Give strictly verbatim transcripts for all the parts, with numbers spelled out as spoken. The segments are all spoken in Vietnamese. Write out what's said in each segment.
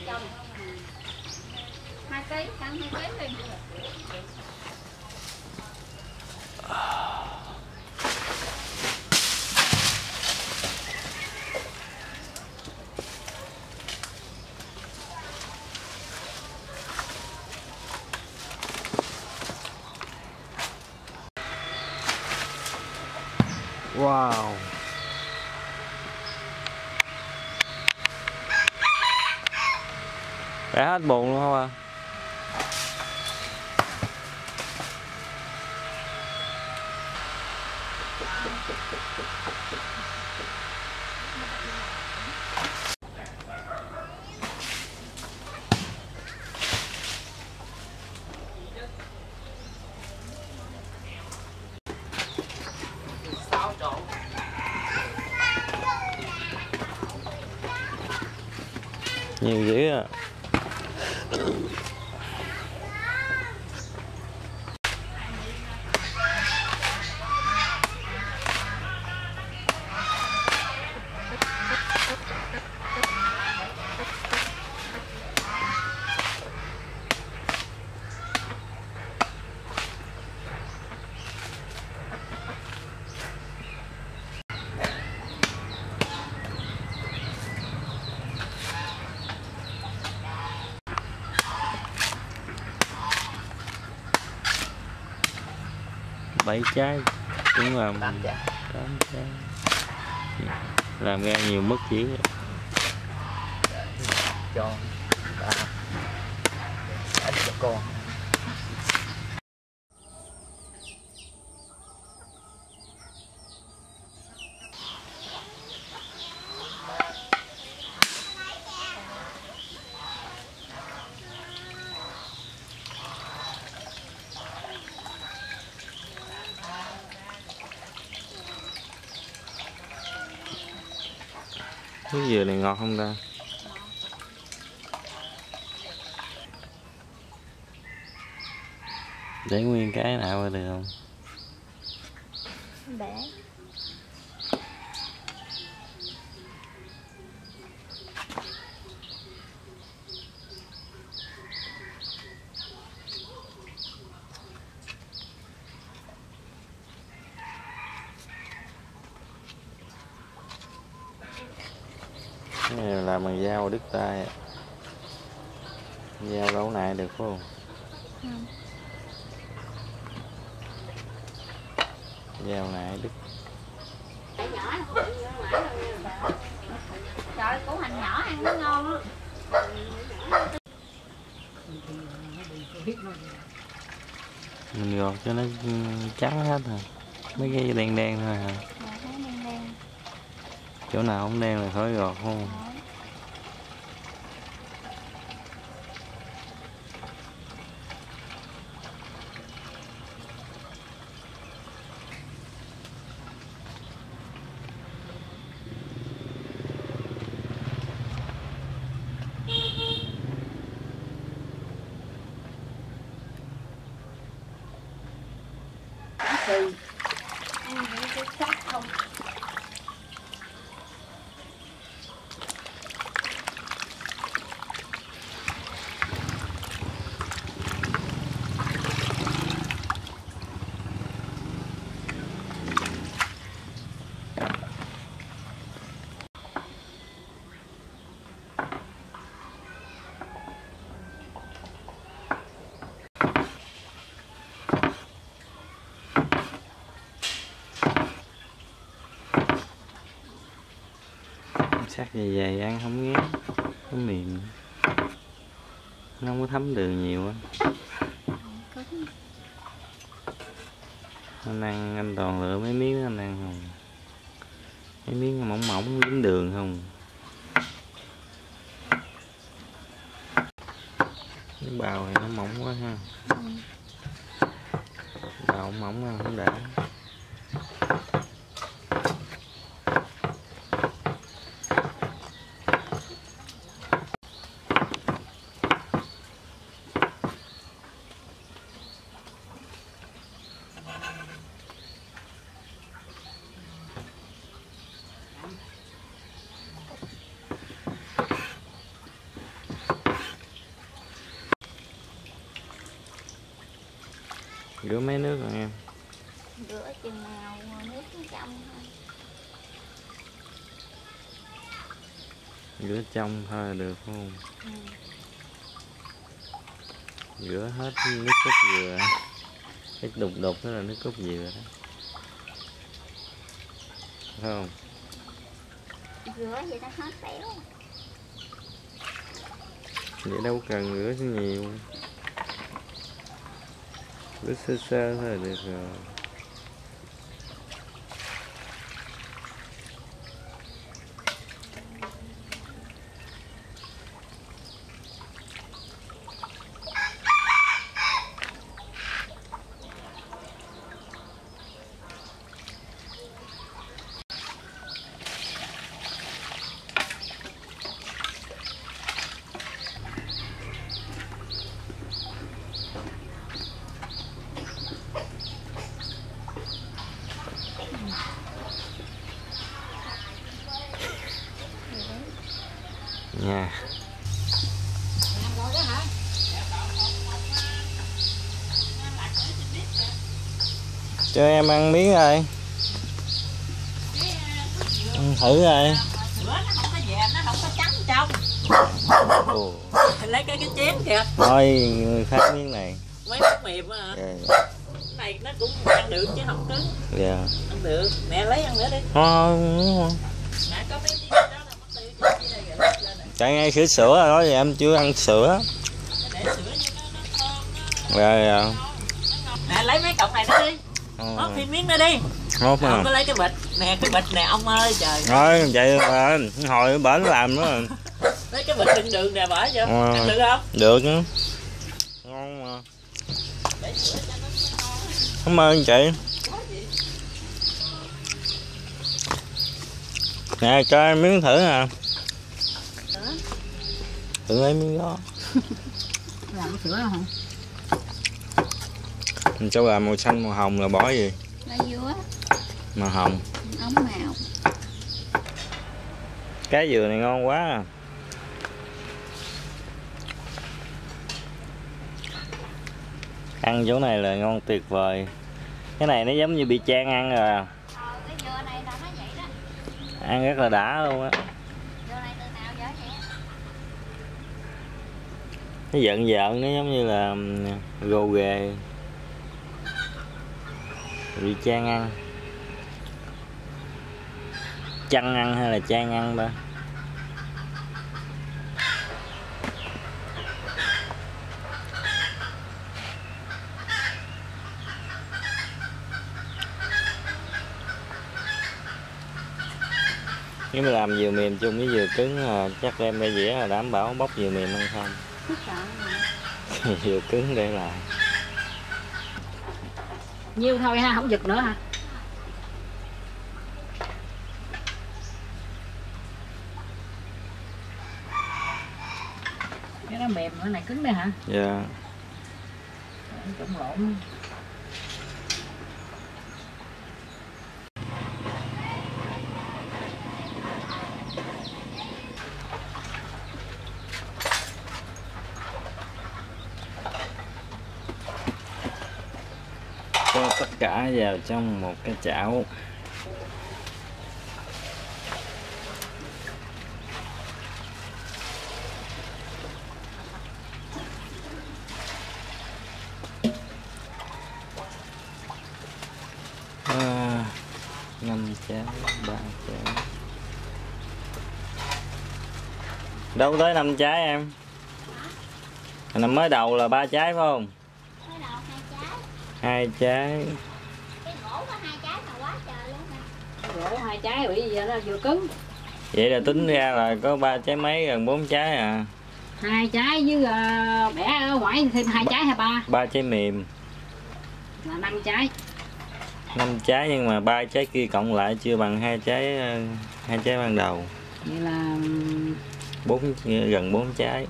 hai ký, cân hai ký đi. Wow. Bẻ hết buồn luôn không à? Nhiều dữ à. Bảy trái cũng làm tám trái, làm ra nhiều mất dữ cho ba ít cho con. Cái dừa này ngọt không ta? Để nguyên cái nào ra được không? Để. Cái này làm bằng dao đứt tay. Dao đấu nại được phải không? Ừ. Dao nại đứt. Trời, củ hành nhỏ ăn nó ngon á. Mình gọt cho nó trắng hết rồi. Mấy cái đen đen thôi hả? Chỗ nào không đen là khỏi gọt không? Thì ăn những cái sắc không. Sắc dày dày ăn không ghét, nó mềm, nó không có thấm đường nhiều á. Anh ăn, anh toàn lựa mấy miếng anh ăn không, mấy miếng mỏng mỏng dính đường không. Cái bào này nó mỏng quá ha. Bào mỏng ăn không đã. Rửa mấy nước rồi em? Rửa chừng nào nước trong thôi. Rửa trong thôi là được không? Ừ. Rửa hết nước cốt dừa. Cái đục đục đó là nước cốt dừa đó. Phải không? Rửa vậy nó hết béo. Vậy đâu cần rửa nhiều. Rửa sơ sơ thôi là được rồi. Nha. Cho em ăn miếng rồi. Ăn thử rồi. Bữa nó không có dẹp, nó không có trắng trong. Ồ. Lấy cái cái chén kìa. Thôi người khác miếng này. Mấy miếng mềm á hả? Dạ. Cái này nó cũng ăn được chứ không cứng. Dạ. Ăn được. Nè lấy ăn nữa đi. Thôi. Nè có mấy cái đó là mất tiêu cho cái đây rồi lết lên này. Chạy ngay sữa sữa rồi đó thì em chưa ăn sữa. Để sữa cho nó nó thơm nó. Dạ dạ. Nè lấy mấy cọng này nữa đi. Ờ. Móc thêm miếng nữa đi. Mốt Ông à. có lấy cái bịch. Nè cái bịch nè ông ơi trời. Thôi vậy mà hồi bển làm nữa. Lấy cái bịch đựng đường nè bỏ vô. Ờ. Ăn được không? Được nữa. Ngon mà. Để sữa cho nó ngon. Cảm ơn chị. Nè cho em miếng thử nè. Thử lấy miếng đó. Làm sữa hả? Mình cho là màu xanh màu hồng là bỏ gì? Lá dứa. Màu hồng. Ống màu. Cái dừa này ngon quá à. Ăn chỗ này là ngon tuyệt vời. Cái này nó giống như bị chan ăn rồi à. Ờ, cái dừa này là nó vậy đó. Ăn rất là đã luôn á. Dừa này từ nào giờ vậy? Nó giận giận nó giống như là gồ ghề. Bị chan ăn. Chăn ăn hay là chan ăn ba? Nếu mà làm dừa mềm chung với dừa cứng là chắc em ra dĩa là đảm bảo bóc dừa mềm ăn không? Dừa cứng để lại. Nhiêu thôi ha, không giật nữa ha. Cái đó mềm, cái này cứng đây hả? Dạ. Trộn lộn. Cho tất cả vào trong một cái chảo. À, năm chén, ba chén. Đâu tới năm trái em? Năm mới đầu là ba trái phải không? Mới đầu hai trái. Hai trái. Cái gỗ có hai trái mà quá trời luôn nè. Gỗ hai trái bị giờ nó vừa cứng. Vậy là tính ra là có ba trái mấy gần bốn trái à. Hai trái với uh, bẻ ở ngoài thêm hai trái hay ba? Ba trái mềm. Là năm trái. Năm trái nhưng mà ba trái kia cộng lại chưa bằng hai trái hai trái ban đầu. Vậy là Bốn gần bốn trái.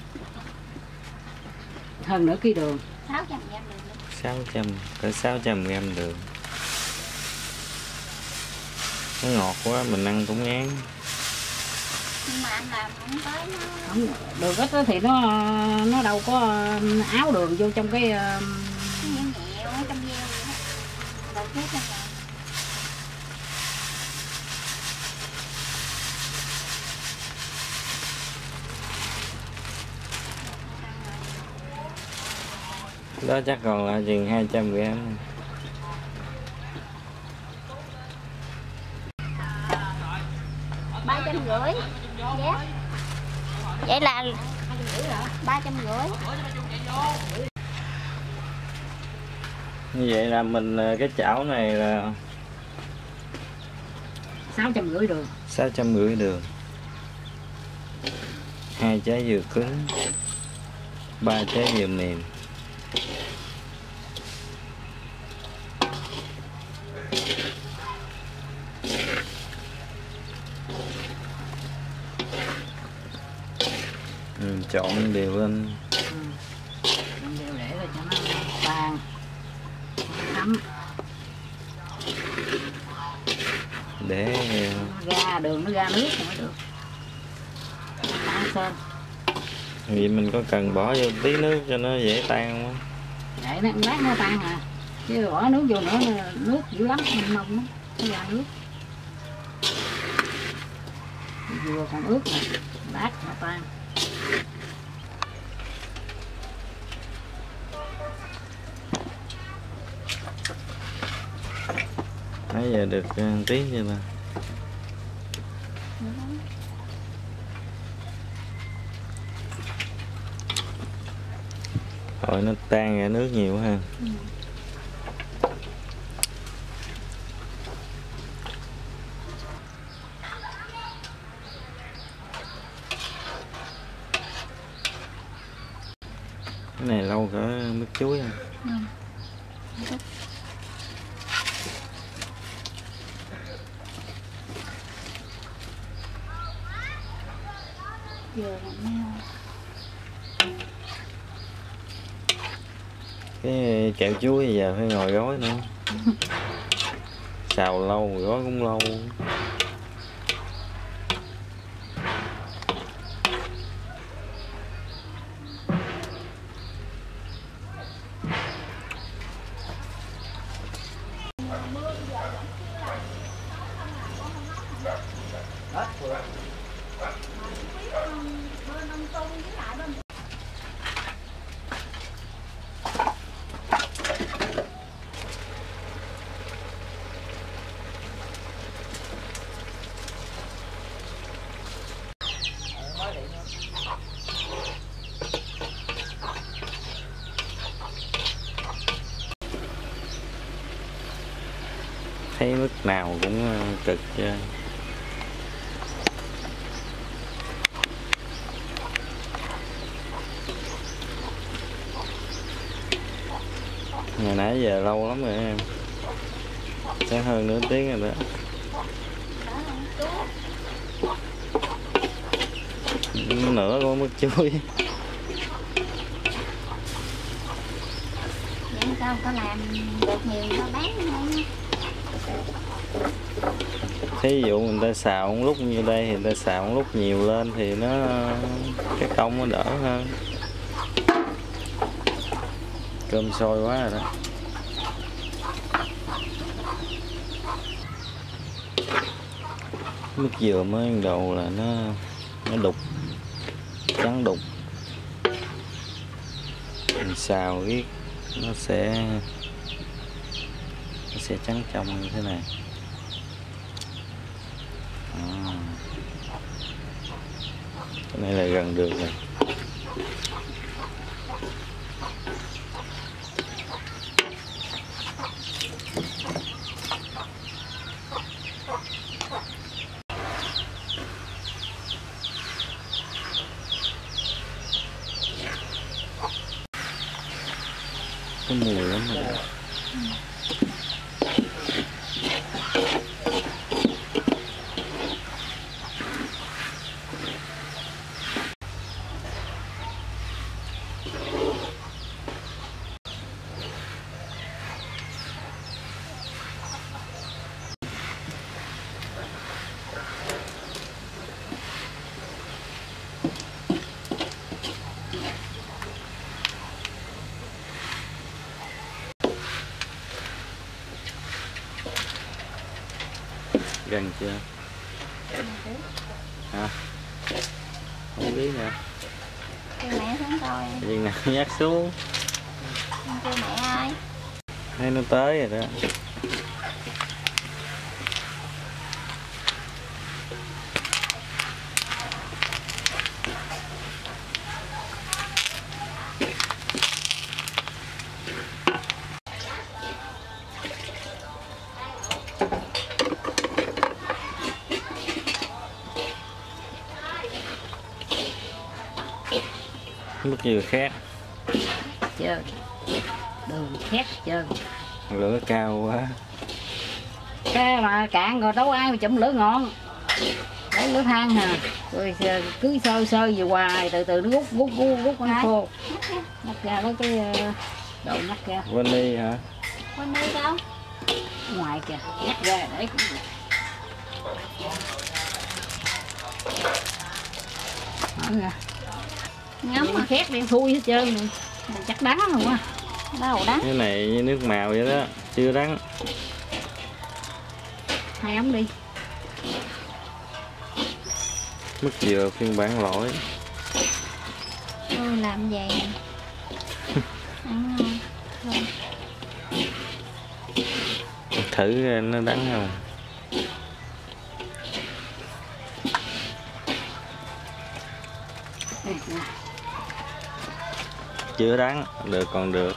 hơn nửa ký đường. sáu trăm gram đường. sáu trăm, cỡ sáu trăm gram đường. Nó ngọt quá mình ăn cũng ngán. Nhưng mà anh làm không tới nó. Không, đường ít thì nó nó đâu có áo đường vô trong cái Nó nhẹ nhẹo. hết rồi. Đó chắc còn là chừng hai trăm gram. Ba trăm rưỡi. Dạ. Vậy là ba trăm rưỡi. Như vậy là mình cái chảo này là sáu trăm rưỡi đường. sáu trăm rưỡi đường, hai trái dừa cứng, ba trái dừa mềm. Ừ, trộn đều lên. Ừ. Trộn đều để rồi cho nó tan thấm, Để nó ra đường, nó ra nước mới được. Tan sơn. Vậy mình có cần bỏ vô tí nước cho nó dễ tan không? Để nó lát nó tan à. Chứ bỏ nước vô nữa nước dữ lắm, mình nông nó nó ra nước. Dừa còn ướt nè, lát nó tan. Nãy giờ được uh, tí chưa ta? Rồi nó tan ra nước nhiều ha. Ừ. Cái này lâu cỡ mứt chuối không? Ừ. Dừa làm meo. Cái kẹo chuối giờ phải ngồi gói nữa. Xào lâu, gói cũng lâu. Thấy mức nào cũng cực chứ. Ngày nãy giờ lâu lắm rồi em, chắc hơn nửa tiếng rồi đó. Nửa con mứt chuối. Vậy sao có làm được nhiều nó bán không? Thí dụ người ta xào một lúc như đây thì người ta xào một lúc nhiều lên thì nó cái công nó đỡ hơn. Cơm sôi quá rồi đó. Mứt dừa mới ban đầu là nó nó đục, trắng đục. Mình xào riết nó sẽ nó sẽ trắng trong như thế này. À. Cái này là gần được rồi. Có mùi lắm rồi. Ừ. cần chưa? Hả? Không biết nè. Kêu mẹ xuống coi. Viên nào nhắc xuống. Kêu mẹ ơi. Thấy nó tới rồi đó. Nước dừa khét. Trơn. Đường khét trơn. Lửa cao quá. Cái mà cạn rồi đâu ai mà chụm lửa ngọn. Lấy lửa than hả. Rồi cứ sơ sơ về hoài từ từ nó rút rút rút rút nó khô. Nhắc ra lấy cái đồ nhắc ra. Quên đi hả? Quên đi đâu? Ngoài kìa, nhắc ra để mở ra. Ngấm mà Khét đen thui hết trơn rồi. Mình chắc đắng rồi quá. đâu đắng. Cái này như nước màu vậy đó, chưa đắng. Hai ống đi. Mứt dừa phiên bản lỗi. Ừ, làm vậy. Ăn ngon. Rồi. Thử coi nó đắng không. Chưa đắng, được còn được.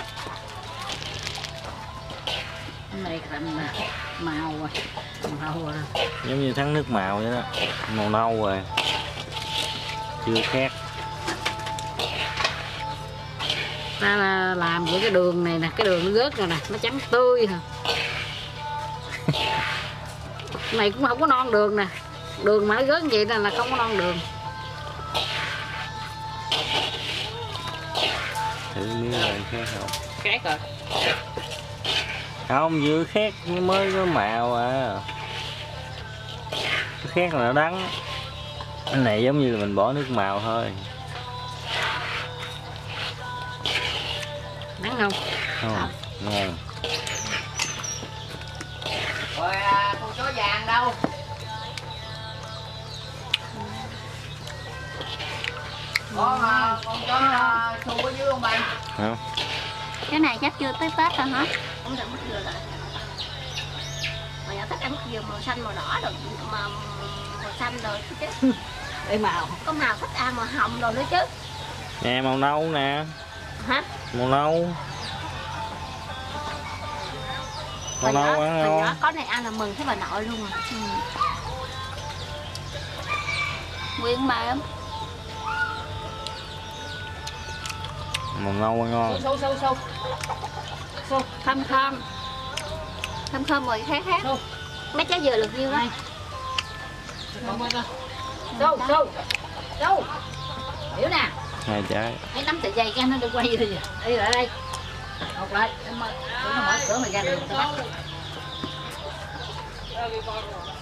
Cái này thành màu rồi. Màu rồi. Giống như thắng nước màu vậy đó. Màu nâu rồi. Chưa khét. Ta làm vậy cái đường này nè, cái đường nó rớt rồi nè, nó trắng tươi hả. Này cũng không có non đường nè. Đường mà nó rớt vậy là, là không có non đường. Thử miếng này khét không? Khét rồi. Không, vừa khét mới có màu à. Cái khét là nó đắng. Cái này giống như là mình bỏ nước màu thôi. Đắng không? Không, ngon. Rồi à, con chó vàng đâu? Có à, con chó xu ở dưới không bạn? Không. Cái này chắc chưa tới Tết rồi hả? Không được mứt dừa lại. Mà nhỏ thích ăn mứt dừa màu xanh màu đỏ rồi mà màu xanh rồi chứ. Để màu. Có màu thích ăn màu hồng rồi nữa chứ. Nè màu nâu nè. Hả? Màu nâu. Màu nâu nhỏ, ăn hồi nhỏ ngon. có này ăn là mừng thấy bà nội luôn à. Ừ. Nguyên mềm. Màu nâu ăn ngon. Sâu sâu sâu. Sâu. Thơm thơm. Thơm thơm rồi khác khác. Sâu. Mấy trái dừa được nhiêu đó. Sâu sâu. Sâu. Hiểu nè. Hai trái. Hãy nắm sợi dây cái nó được quay đi. Đi lại đây. Học lại. Nó mở cửa mày ra đường tao bắt.